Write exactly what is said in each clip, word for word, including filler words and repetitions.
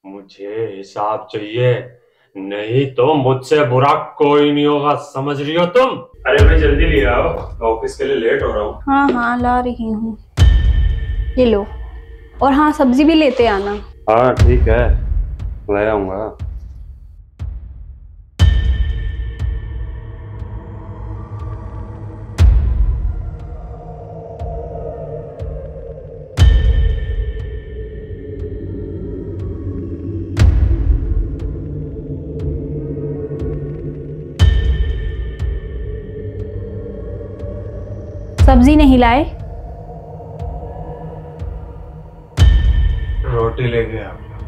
मुझे हिसाब चाहिए, नहीं तो मुझसे बुरा कोई नहीं होगा, समझ रही हो तुम? अरे भाई जल्दी ले आओ, ऑफिस के लिए लेट हो रहा हूँ। हाँ हाँ ला रही हूँ। ये लो। और हाँ, सब्जी भी लेते आना। हाँ ठीक है, ले आऊंगा। सब्जी नहीं लाए? रोटी ले गया।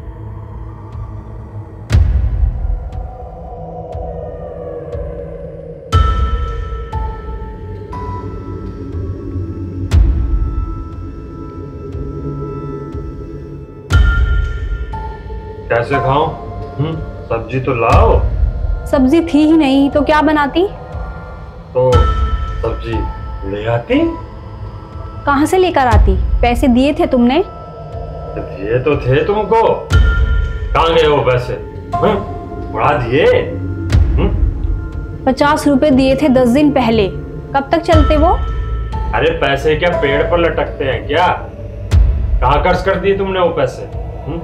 कैसे खाऊं? हम्म सब्जी तो लाओ। सब्जी थी ही नहीं तो क्या बनाती? तो सब्जी ले आती। कहाँ से लेकर आती? पैसे दिए थे तुमने? दिए तो थे तुमको, कहाँ गए वो पैसे? हम्म उड़ा दिए। हम्म पचास रुपए दिए थे दस दिन पहले, कब तक चलते वो? अरे पैसे क्या पेड़ पर लटकते हैं क्या? कहाँ खर्च कर दिए तुमने वो पैसे? हम्म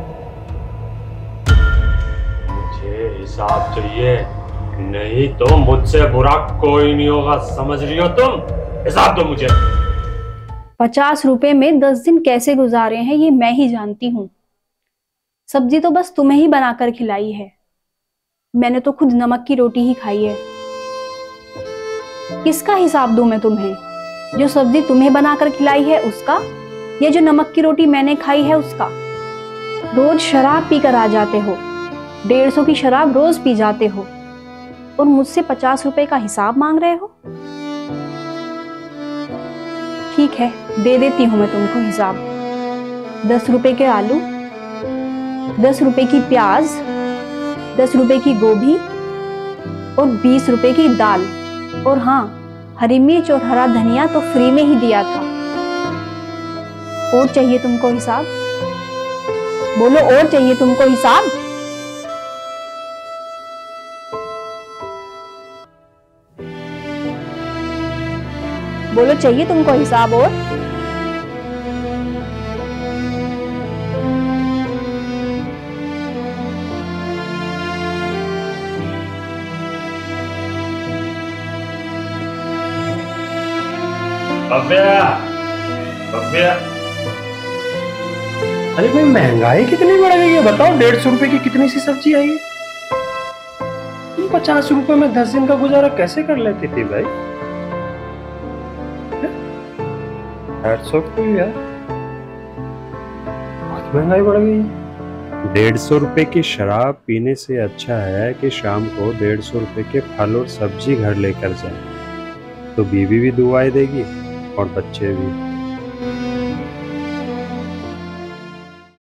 मुझे हिसाब चाहिए, नहीं तो मुझसे बुरा कोई नहीं होगा, समझ रही हो तुम? हिसाब दो मुझे। पचास रुपए में दस दिन कैसे गुजारे हैं ये मैं ही जानती हूँ। सब्जी तो बस तुम्हें ही बनाकर खिलाई है, मैंने तो खुद नमक की रोटी ही खाई है। किसका हिसाब दूं मैं तुम्हें? जो सब्जी तुम्हें बनाकर खिलाई है उसका, या जो नमक की रोटी मैंने खाई है उसका? रोज शराब पीकर आ जाते हो, डेढ़ सौ की शराब रोज पी जाते हो, और मुझसे पचास रुपए का हिसाब मांग रहे हो। ठीक है, दे देती हूं मैं तुमको हिसाब। दस रुपए के आलू, दस रुपए की प्याज, दस रुपए की गोभी और बीस रुपए की दाल। और हाँ, हरी मिर्च और हरा धनिया तो फ्री में ही दिया था। और चाहिए तुमको हिसाब? बोलो, और चाहिए तुमको हिसाब? बोलो, चाहिए तुमको हिसाब? और भव्या, भव्या। अरे भाई महंगाई कितनी बढ़ गई है बताओ। डेढ़ सौ रुपए की कितनी सी सब्जी आई है? तुम पचास रुपए में दस दिन का गुजारा कैसे कर लेती थी भाई? डेढ़ सौ रुपये यार, बहुत महंगाई बढ़ गई है। डेढ़ सौ रुपए की शराब पीने से अच्छा है कि शाम को डेढ़ सौ रुपए के फल और सब्जी घर लेकर जाए, तो बीवी भी दुआएं देगी और बच्चे भी।